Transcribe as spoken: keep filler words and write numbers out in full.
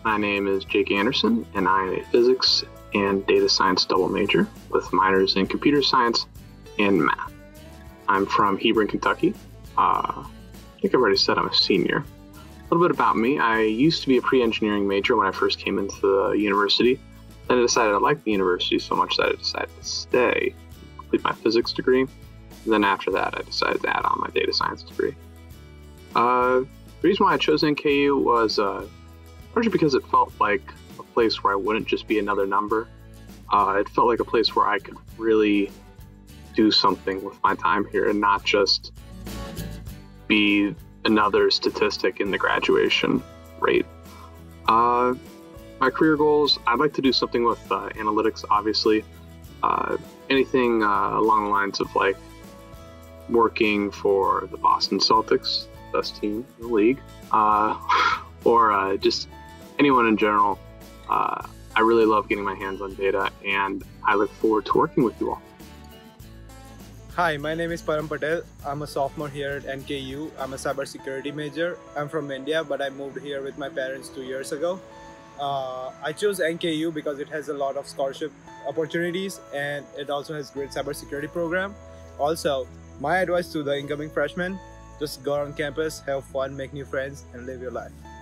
My name is Jake Anderson, and I am a physics and data science double major with minors in computer science and math. I'm from Hebron, Kentucky. Uh, I think I've already said I'm a senior. A little bit about me. I used to be a pre-engineering major when I first came into the university. Then I decided I liked the university so much that I decided to stay, complete my physics degree. And then after that, I decided to add on my data science degree. Uh, the reason why I chose N K U was uh, largely because it felt like a place where I wouldn't just be another number. Uh, it felt like a place where I could really do something with my time here and not just be another statistic in the graduation rate. Uh, my career goals, I'd like to do something with uh, analytics, obviously. Uh, anything uh, along the lines of like working for the Boston Celtics, best team in the league, uh, or uh, just anyone in general. Uh, I really love getting my hands on data, and I look forward to working with you all. Hi, my name is Param Patel. I'm a sophomore here at N K U. I'm a cybersecurity major. I'm from India, but I moved here with my parents two years ago. Uh, I chose N K U because it has a lot of scholarship opportunities and it also has great cybersecurity program. Also, my advice to the incoming freshmen, just go on campus, have fun, make new friends, and live your life.